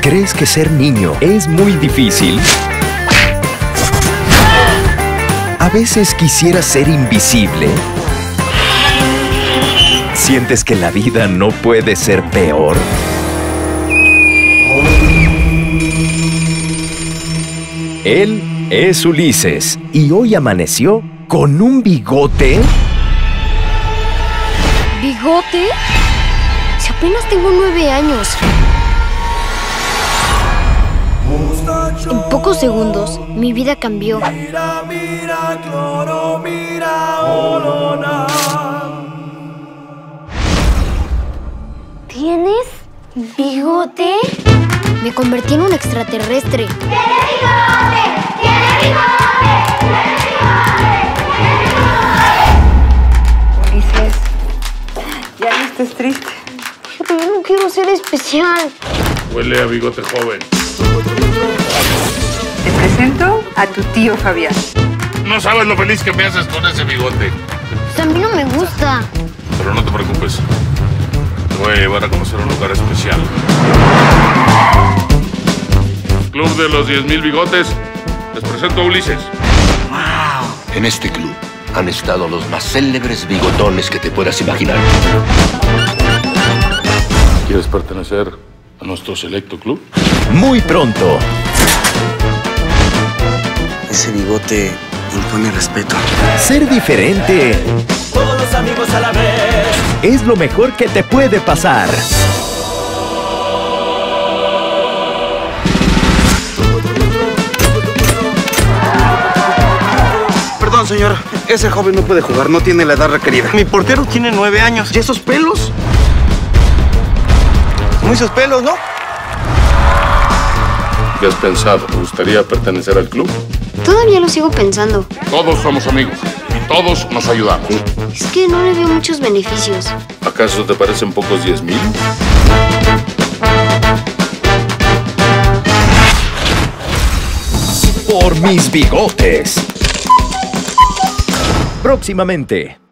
¿Crees que ser niño es muy difícil? ¿A veces quisieras ser invisible? ¿Sientes que la vida no puede ser peor? Él es Ulises y hoy amaneció con un bigote. ¿Bigote? Si apenas tengo 9 años. En pocos segundos, mi vida cambió. ¿Tienes bigote? Me convertí en un extraterrestre. ¡Tiene bigote! ¡Tiene bigote! ¡Tiene bigote! Ulises, ya no estés triste. Pero yo no quiero ser especial. Huele a bigote joven. Te presento a tu tío Fabián. No sabes lo feliz que me haces con ese bigote. Pues a mí no me gusta. Pero no te preocupes. Te voy a llevar a conocer un lugar especial. Club de los 10,000 bigotes. Les presento a Ulises. En este club han estado los más célebres bigotones que te puedas imaginar. ¿Quieres pertenecer a nuestro selecto club? Muy pronto. Ese bigote impone respeto. Ser diferente Todos los amigos a la vez. es lo mejor que te puede pasar. Perdón, señor. Ese joven no puede jugar, no tiene la edad requerida. Mi portero tiene 9 años. ¿Y esos pelos? Muchos pelos, ¿no? ¿Qué has pensado? ¿Te gustaría pertenecer al club? Todavía lo sigo pensando. Todos somos amigos y todos nos ayudamos. Es que no le veo muchos beneficios. ¿Acaso te parecen pocos 10,000? Por mis bigotes. Próximamente.